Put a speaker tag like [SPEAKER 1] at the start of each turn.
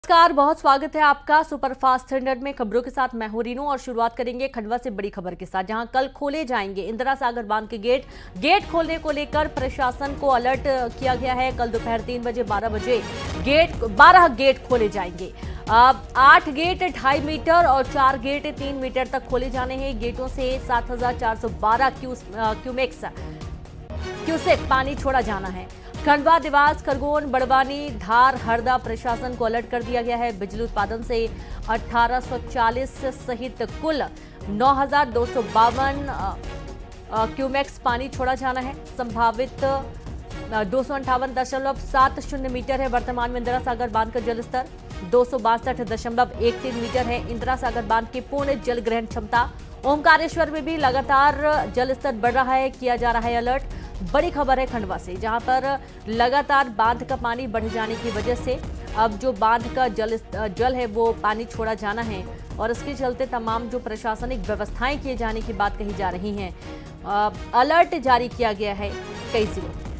[SPEAKER 1] नमस्कार, बहुत स्वागत है आपका सुपरफास्ट 100 में। खबरों के साथ मैं हूं रीनू और शुरुआत करेंगे खंडवा से बड़ी खबर के साथ, जहां कल खोले जाएंगे इंदिरा सागर बांध के गेट खोलने को लेकर प्रशासन को अलर्ट किया गया है। कल दोपहर 3 बजे 12 बजे 12 गेट खोले जाएंगे। 8 गेट 2.5 मीटर और 4 गेट 3 मीटर तक खोले जाने हैं। गेटों से 7,412 क्यूसेक पानी छोड़ा जाना है। खंडवा, देवास, खरगोन, बड़वानी, धार, हरदा प्रशासन को अलर्ट कर दिया गया है। बिजली उत्पादन से 1840 सहित कुल 9,252 क्यूमेक्स पानी छोड़ा जाना है। संभावित 258.70 मीटर है। वर्तमान में इंदिरा सागर बांध का जलस्तर 262.13 मीटर है। इंदिरा सागर बांध की पूर्ण जल ग्रहण क्षमता। ओमकारेश्वर में भी लगातार जलस्तर बढ़ रहा है, किया जा रहा है अलर्ट। बड़ी खबर है खंडवा से, जहां पर लगातार बांध का पानी बढ़ जाने की वजह से अब जो बांध का जल है वो पानी छोड़ा जाना है और इसके चलते तमाम जो प्रशासनिक व्यवस्थाएं किए जाने की बात कही जा रही हैं। अलर्ट जारी किया गया है कई जिलों में।